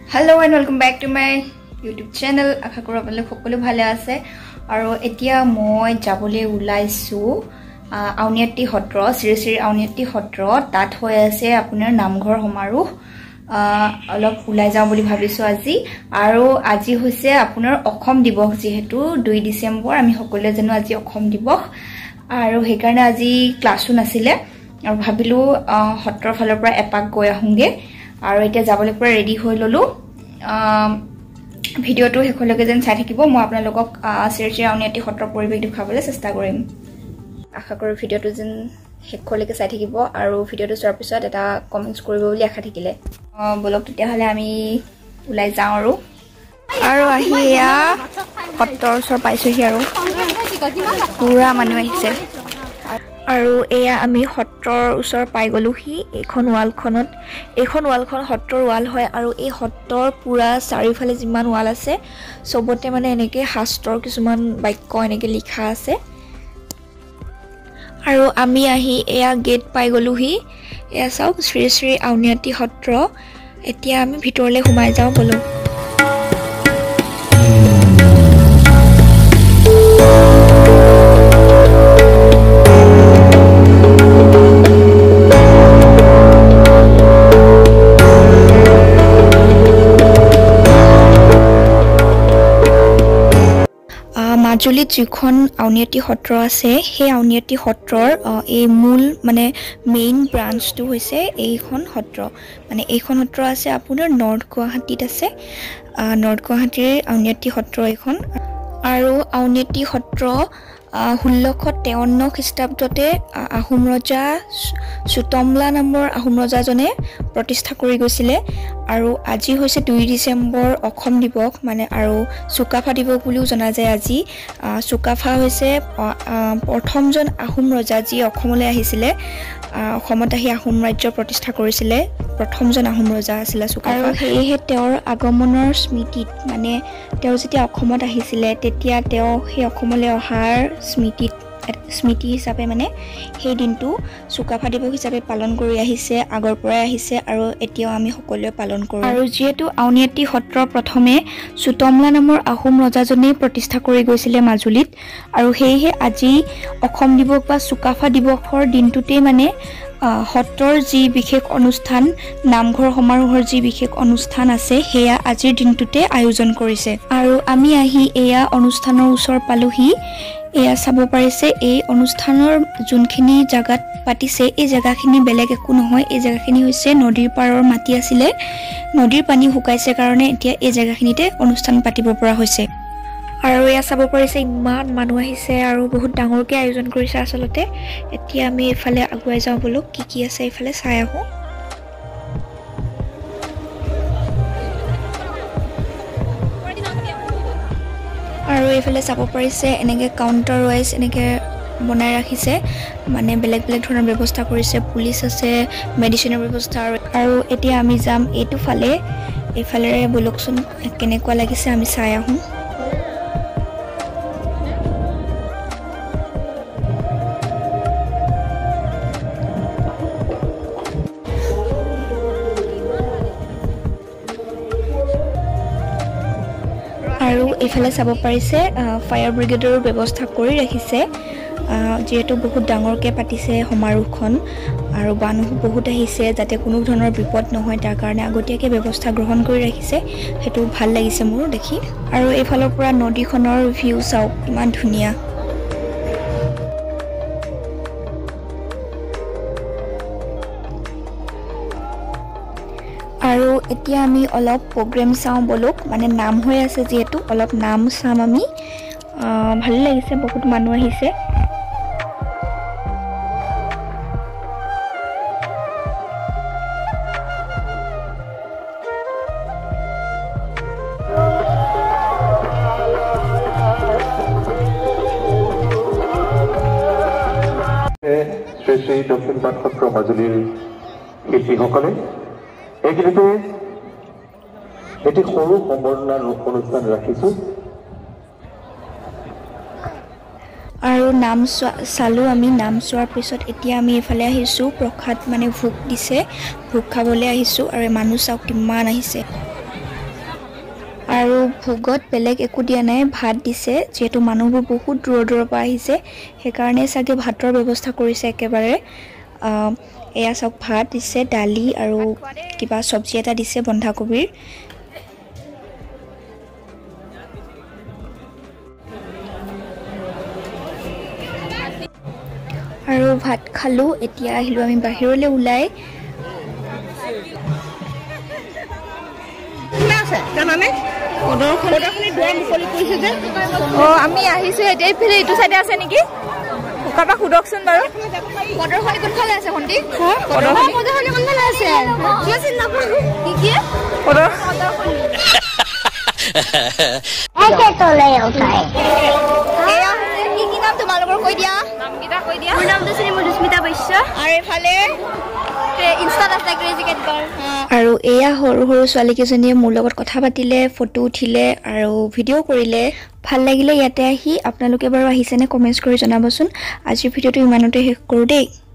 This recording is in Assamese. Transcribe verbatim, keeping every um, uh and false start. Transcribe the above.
Hello and welcome back to my YouTube channel. আশা কৰো আপোনালোক সকলো ভালে আছে আৰু এতিয়া মই যাবলৈ ওলাইছো আউনি আটি সত্ৰ শ্ৰী শ্ৰী আউনি আটি সত্ৰ তাত হৈ আছে আপোনাৰ নামঘৰ সমাৰোহ অলপ ওলাই যাওঁ বুলি ভাবিছো আজি আৰু আজি হৈছে আপোনাৰ অসম দিৱস যেহেতু দুই ডিসেম্বৰ আমি সকলোৱে জানো আজি অসম দিৱস আৰু হেকাৰণে আজি ক্লাছো নাছিলে আৰু ভাবিলো সত্ৰৰ ফালৰ পৰা এপাক গৈ আহুংগে আৰু এতিয়া যাবলৈ পুৰা ৰেডি হৈ ললো ভিডিওটো হেকলৈকে যেন চাই থাকিব মই আপোনালোকক শ্ৰী শ্ৰী আউনি আটি সত্ৰৰ পৰিৱেশ দেখাবলৈ চেষ্টা কৰিম আশা কৰো ভিডিওটো যেন হেকলৈকে চাই থাকিব আৰু ভিডিওটো চোৱাৰ পিছত এটা কমেন্টছ কৰিব বুলি আশা থাকিলে বলক তেতিয়া হলে আমি ওলাই যাওঁ আৰু আৰু আহিয়া সত্ৰৰ ওচৰ পাইছোহি আৰু পুৰা মানুহ আহিছে আৰু এয়া আমি সত্ৰৰ ওচৰ পাই গলোহি এখন ওয়ালখনত এখন ওয়ালখন সত্ৰৰ ওয়াল হয় আৰু এই সত্ৰৰ পুৰা চাৰিফালে যিমান ওয়াল আছে সবতে মানে এনেকে শাস্ত্ৰৰ কিছুমান বাক্য এনেকে লিখা আছে আৰু আমি আহি এয়া গেট পাই গলোহি এয়া চাওক শ্ৰী শ্ৰী আউনি আটি সত্ৰ এতিয়া আমি ভিতৰলৈ সোমাই যাওঁ বলো মাজুলীত যিখন আউনি আটি সত্ৰ আছে সেই আউনি আটি সত্ৰৰ এই মূল মানে মেইন ব্ৰাঞ্চটো হৈছে এইখন সত্ৰ মানে এইখন সত্ৰ আছে আপোনাৰ নৰ্থ গুৱাহাটীত আছে নৰ্থ গুৱাহাটীৰ আউনি আটি সত্ৰ এইখন আৰু আউনি আটি সত্ৰ ষোল্লশ তেৱন্ন খ্ৰীষ্টাব্দতে আহোম ৰজা সুতমলা নামৰ আহোম ৰজাজনে প্ৰতিষ্ঠা কৰি গৈছিলে আৰু আজি হৈছে দুই ডিসেম্বৰ অসম দিৱস মানে আৰু চুকাফা দিৱস বুলিও জনা যায় আজি চুকাফা হৈছে প্ৰথমজন আহোম ৰজা যি অসমলৈ আহিছিলে অসমত আহি আহোম ৰাজ্য প্ৰতিষ্ঠা কৰিছিলে প্ৰথমজন আহোম ৰজা আছিল চুকাফা আৰু হেহে তেওঁৰ আগমনৰ স্মৃতিত মানে তেওঁ যেতিয়া অসমত আহিছিলে তেতিয়া তেওঁ সেই অসমলৈ অহাৰ স্মৃতিত স্মৃতি হিচাপে মানে সেই দিনটো চুকাফা দিৱস হিচাপে পালন কৰি আহিছে আগৰ পৰাই আহিছে আৰু এতিয়াও আমি সকলোৱে পালন কৰোঁ আৰু যেহেতু আউনি আটি সত্ৰ প্ৰথমে সুতমলা নামৰ আহোম ৰজাজনে প্ৰতিষ্ঠা কৰি গৈছিলে মাজুলীত আৰু হেহে আজি অসম দিৱস বা চুকাফা দিৱসৰ দিনটোতে মানে সত্ৰৰ যি বিশেষ অনুষ্ঠান নামঘৰ সমাৰোহৰ যি বিশেষ অনুষ্ঠান আছে হেয়া আজিৰ দিনটোতে আয়োজন কৰিছে আৰু আমি আহি এয়া অনুষ্ঠানৰ ওচৰ পালোহি এয়া চাব পাৰিছে এই অনুষ্ঠানৰ যোনখিনি জাগাত পাতিছে এই জাগাখিনি বেলেগ একো নহয় এই জাগাখিনি হৈছে নদীৰ পাৰৰ মাটি আছিলে নদীৰ পানী শুকাইছে কাৰণে এতিয়া এই জাগাখিনিতে অনুষ্ঠান পাতিব পৰা হৈছে আৰু এয়া চাব পাৰিছে ইমান মানুহ আহিছে আৰু বহুত ডাঙৰকৈ আয়োজন কৰিছে আচলতে এতিয়া আমি এফালে আগুৱাই যাওঁ বলো কি কি আছে এফালে চাই আহোঁ আৰু এইফালে চাব পাৰিছে এনেকৈ কাউণ্টাৰ ৱাইজ এনেকৈ বনাই ৰাখিছে মানে বেলেগ বেলেগ ধৰণৰ ব্যৱস্থা কৰিছে পুলিচ আছে মেডিচিনৰ ব্যৱস্থা আৰু এতিয়া আমি যাম এইটো ফালে এইফালেৰে বলকচোন কেনেকুৱা লাগিছে আমি চাই আহোঁ আৰু এফালে চাব পাৰিছে ফায়াৰ ব্ৰিগেডৰ ব্যৱস্থা কৰি ৰাখিছে যেহেতু বহুত ডাঙৰকৈ পাতিছে সমাৰোহখন আৰু মানুহ বহুত আহিছে যাতে কোনো ধৰণৰ বিপদ নহয় তাৰ কাৰণে আগতীয়াকৈ ব্যৱস্থা গ্ৰহণ কৰি ৰাখিছে সেইটো ভাল লাগিছে মোৰ দেখি আৰু এইফালৰ পৰা নদীখনৰ ভিউ চাওক ইমান ধুনীয়া আৰু এতিয়া আমি অলপ প্ৰগ্ৰেম চাওঁ বলক মানে নাম হৈ আছে যেহেতু অলপ নাম চাম আমি ভাল লাগিছে বহুত মানুহ আহিছে শ্ৰী শ্ৰী দক্ষিণ পাট সত্ৰ মাজুলীৰ শিল্পীসকলে এইখিনিতে এটি সৰু সম্বৰ্ধনা অনুষ্ঠান ৰাখিছোঁ আৰু নাম চালো আমি নাম চোৱাৰ পিছত এতিয়া আমি এফালে আহিছো প্ৰসাদ মানে ভোগ দিছে ভোগ খাবলৈ আহিছো আৰু মানুহ চাওক কিমান আহিছে আৰু ভোগত বেলেগ একো দিয়া নাই, ভাত দিছে। যিহেতু মানুহবোৰ বহুত দূৰৰ দূৰৰ পৰা আহিছে সেইকাৰণে চাগে ভাতৰ ব্যৱস্থা কৰিছে একেবাৰে। এয়া চাওক ভাত দিছে, দালি আৰু কিবা চব্জি এটা দিছে বন্ধাকবিৰ। আৰু ভাত খালোঁ। এতিয়া আহিলোঁ আমি বাহিৰলৈ ওলাই। আমি আহিছোঁ এতিয়া এইফালে এইটো চাইডে আছে নেকি? কাৰোবাক সোধকচোন বাৰু। প্ৰদৰ্শনী কোনফালে আছে ভণ্টি? প্ৰদৰ্শনী কোনফালে আছে? কি কি কি কি নাম তোমালোকৰ কৈ দিয়া? নামকেইটা কৈ দিয়া। মোৰ নামটো শ্ৰী মধুস্মিতা বৈশ্য। আৰু এইফালে ইনষ্টাত আছে ক্ৰেজি কেট গাৰ্ল। আৰু এয়া সৰু সৰু ছোৱালীকেইজনীয়ে মোৰ লগত কথা পাতিলে, ফটো উঠিলে আৰু ভিডিঅ' কৰিলে। ভাল লাগিলে ইয়াতে আহি। আপোনালোকে বাৰু আহিছেনে কমেণ্টছ কৰি জনাবচোন। আজিৰ ভিডিঅ'টো ইমানতে শেষ কৰোঁ দেই।